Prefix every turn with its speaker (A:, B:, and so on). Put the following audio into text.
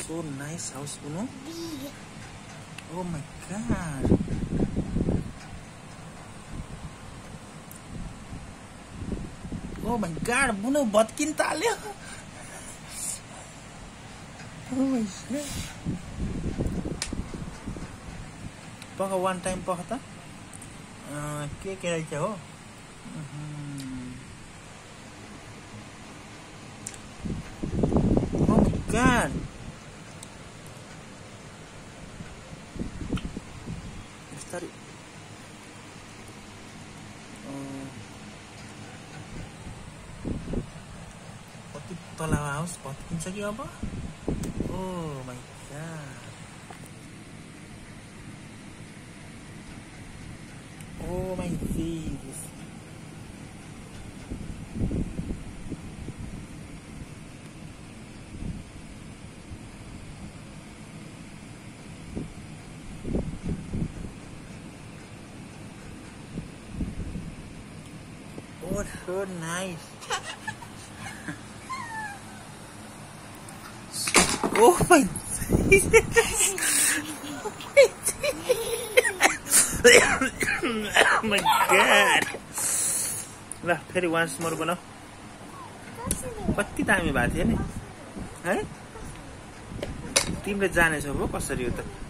A: So nice house, Uno. Oh my god. Oh my god, Uno botkin talyo. Oh my god. Paka one time paka ta. के रहेछ हो? Oh my god. Start. कति तला house भत्किन्छ कि अब? Oh my god. Oh my Jesus. Oh, so nice. Oh my Jesus. Oh my god. ल फेरि once more बनाऊ. कति दामी भएको थियो नि है? तिमीले जानेछौ हो कसरी हो त?